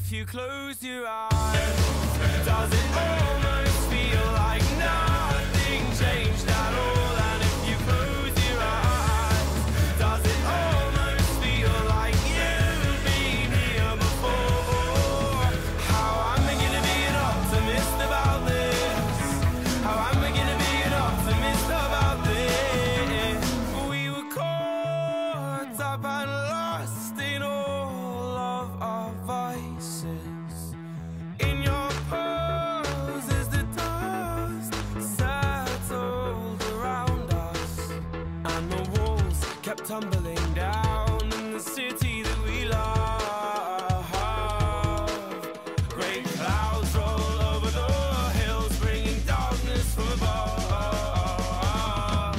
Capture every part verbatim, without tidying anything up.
if you close your eyes, does it almost feel like nothing changed at all? And if you close your eyes, does it almost feel like you've been here before? How am I gonna be an optimist about this? How am I gonna be an optimist about this? We were caught up and lost in all of our vices. In your pose as the dust settled around us, and the walls kept tumbling down in the city that we love. Great clouds roll over the hills, bringing darkness from above.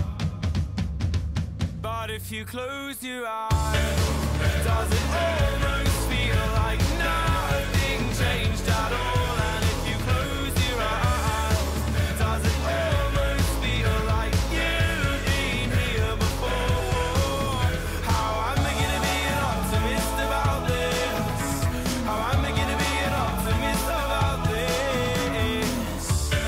But if you close your eyes, does it almost feel like nothing changed at all? And if you close your eyes, does it almost feel like you've been here before? How am I gonna be an optimist about this? How am I gonna be an optimist about this?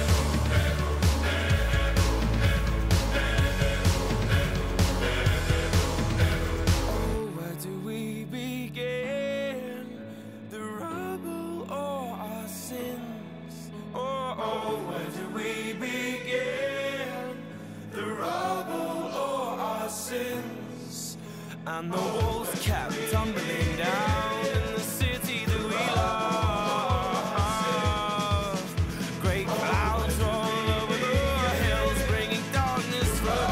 Oh, where do we begin? The rubble or our sins? Oh, oh, where do we begin? The rubble or our sins? And the walls kept tumbling down in the city that we love. Great clouds roll over the hills, bringing darkness from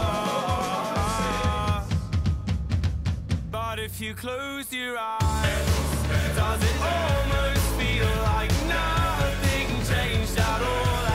above. But if you close your eyes, does it almost feel like nothing changed at all?